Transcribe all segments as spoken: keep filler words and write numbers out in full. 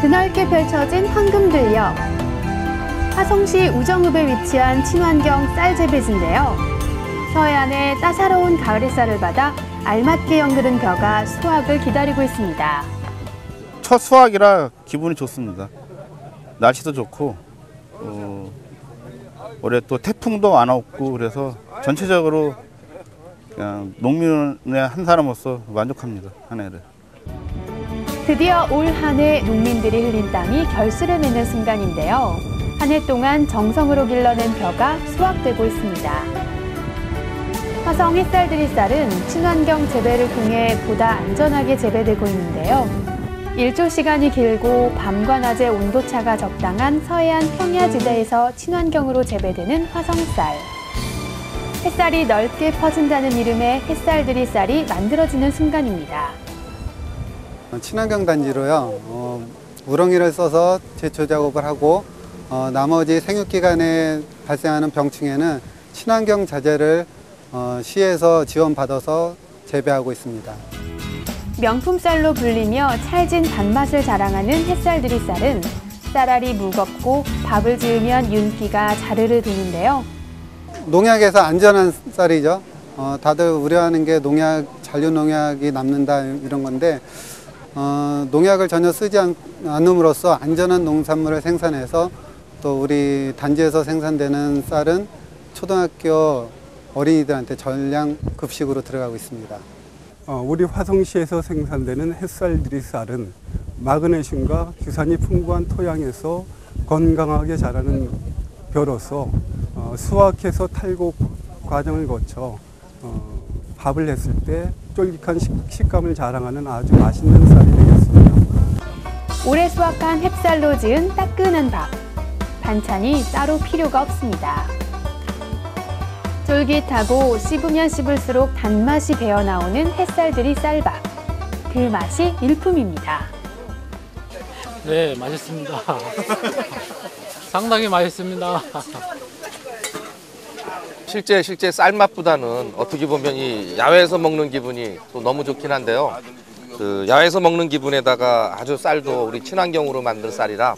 드넓게 펼쳐진 황금들녘. 화성시 우정읍에 위치한 친환경 쌀 재배지인데요. 서해안의 따사로운 가을 햇살을 받아 알맞게 연그른 벼가 수확을 기다리고 있습니다. 첫 수확이라 기분이 좋습니다. 날씨도 좋고 어, 올해 또 태풍도 안 왔고 그래서 전체적으로 그냥 농민의 한 사람으로서 만족합니다. 한 해를. 드디어 올 한 해 농민들이 흘린 땀이 결실을 맺는 순간인데요. 한 해 동안 정성으로 길러낸 벼가 수확되고 있습니다. 화성 햇살들이쌀은 친환경 재배를 통해 보다 안전하게 재배되고 있는데요. 일조 시간이 길고 밤과 낮의 온도차가 적당한 서해안 평야지대에서 친환경으로 재배되는 화성쌀. 햇살이 넓게 퍼진다는 이름의 햇살들이쌀이 만들어지는 순간입니다. 친환경 단지로요. 어, 우렁이를 써서 제초 작업을 하고 어, 나머지 생육기간에 발생하는 병충해는 친환경 자재를 어, 시에서 지원받아서 재배하고 있습니다. 명품쌀로 불리며 찰진 단맛을 자랑하는 햇살들이쌀은 쌀알이 무겁고 밥을 지으면 윤기가 자르르 드는데요. 농약에서 안전한 쌀이죠. 어, 다들 우려하는 게 농약, 잔류 농약이 남는다 이런 건데 어, 농약을 전혀 쓰지 않, 않음으로써 안전한 농산물을 생산해서 또 우리 단지에서 생산되는 쌀은 초등학교 어린이들한테 전량 급식으로 들어가고 있습니다. 어, 우리 화성시에서 생산되는 햇살들이 쌀은 마그네슘과 규산이 풍부한 토양에서 건강하게 자라는 벼로서 어, 수확해서 탈곡 과정을 거쳐 어, 밥을 했을 때 쫄깃한 식, 식감을 자랑하는 아주 맛있는 쌀이 되겠습니다. 올해 수확한 햇살로 지은 따끈한 밥. 반찬이 따로 필요가 없습니다. 쫄깃하고 씹으면 씹을수록 단맛이 배어나오는 햇살들이 쌀밥. 그 맛이 일품입니다. 네, 맛있습니다. 상당히 맛있습니다. 실제 실제 쌀맛보다는 어떻게 보면 이 야외에서 먹는 기분이 또 너무 좋긴 한데요. 그 야외에서 먹는 기분에다가 아주 쌀도 우리 친환경으로 만든 쌀이라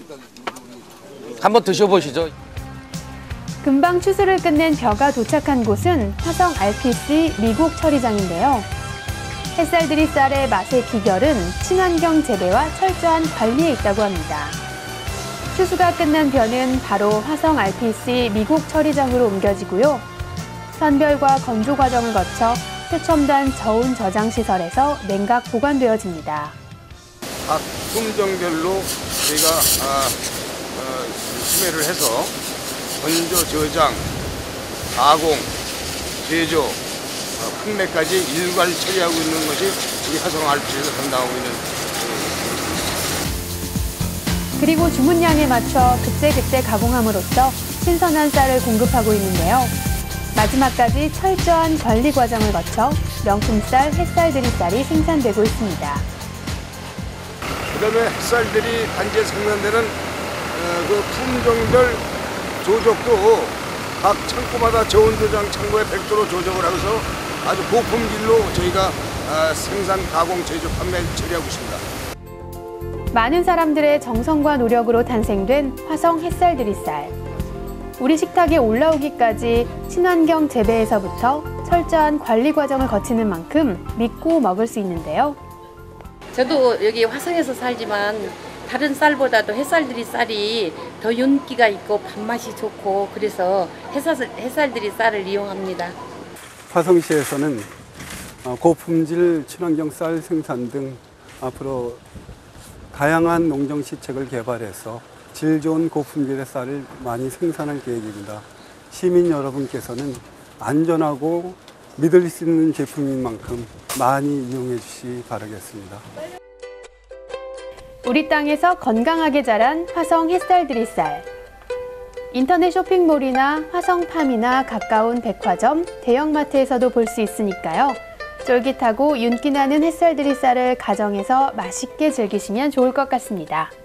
한번 드셔보시죠. 금방 추수를 끝낸 벼가 도착한 곳은 화성 알피씨 미국 처리장인데요. 햇살들이 쌀의 맛의 비결은 친환경 재배와 철저한 관리에 있다고 합니다. 추수가 끝난 벼는 바로 화성 알피씨 미국 처리장으로 옮겨지고요. 선별과 건조 과정을 거쳐 최첨단 저온 저장 시설에서 냉각 보관되어집니다. 각 품종별로 저희가 아, 어, 구매를 해서 건조, 저장, 가공, 제조, 어, 판매까지 일괄 처리하고 있는 것이 우리 화성 알피씨에서 담당하고 있는. 그리고 주문량에 맞춰 그때그때 가공함으로써 신선한 쌀을 공급하고 있는데요. 마지막까지 철저한 관리 과정을 거쳐 명품쌀 햇살들이쌀이 생산되고 있습니다. 그다음에 햇살들이 단지에 생산되는 어, 그 품종별 조적도 각 창고마다 저온 저장 창고에 별도로 조정을 하면서 아주 고품질로 저희가 어, 생산, 가공, 제조, 판매 처리하고 있습니다. 많은 사람들의 정성과 노력으로 탄생된 화성 햇살들이쌀. 우리 식탁에 올라오기까지 친환경 재배에서부터 철저한 관리 과정을 거치는 만큼 믿고 먹을 수 있는데요. 저도 여기 화성에서 살지만 다른 쌀보다도 햇살들이 쌀이 더 윤기가 있고 밥맛이 좋고 그래서 햇살, 햇살들이 쌀을 이용합니다. 화성시에서는 고품질 친환경 쌀 생산 등 앞으로 다양한 농정 시책을 개발해서 질 좋은 고품질의 쌀을 많이 생산할 계획입니다. 시민 여러분께서는 안전하고 믿을 수 있는 제품인 만큼 많이 이용해 주시기 바라겠습니다. 우리 땅에서 건강하게 자란 화성 햇살들이쌀. 인터넷 쇼핑몰이나 화성팜이나 가까운 백화점, 대형마트에서도 볼 수 있으니까요. 쫄깃하고 윤기 나는 햇살들이쌀을 가정에서 맛있게 즐기시면 좋을 것 같습니다.